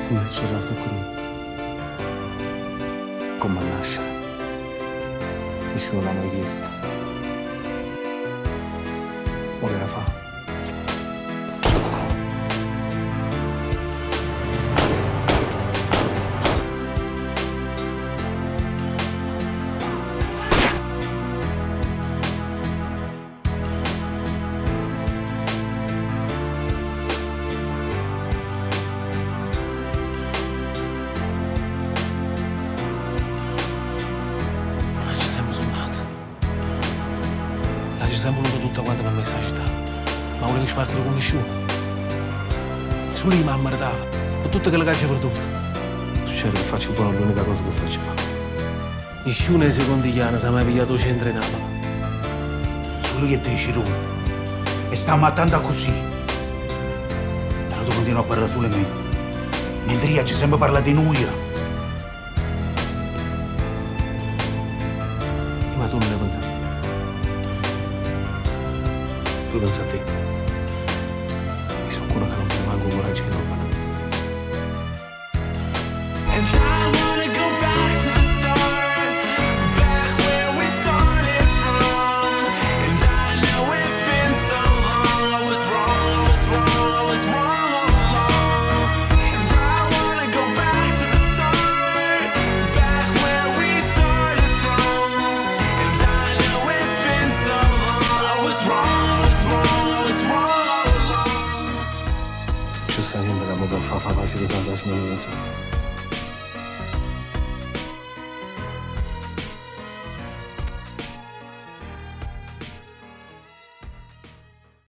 Come c'era qualcuno? Come nascere? Nessuno l'ha mai chiesto. Ora che la fa? Sempre suonato. La ci siamo venuto tutta quanta per questa città. Ma volevo spartire con nessuno. Solo io mi ammaritava. Per tutte quelle che ci perduto. Succede che faccio buono l'unica cosa che faccio fare. Nessuno nei secondi anni si è mai pigliato il centro in Napoli. Solo che ti dici tu. E sta matando così. Però tu continui a parlare solo di me. Mentre io ci sempre parla di noi. Ma tu non ne pensi a te. Tu pensi a te. Io sono quello che non mi manco coraggio di non parlare. C'è sta niente che mi può far facile di fantasmi.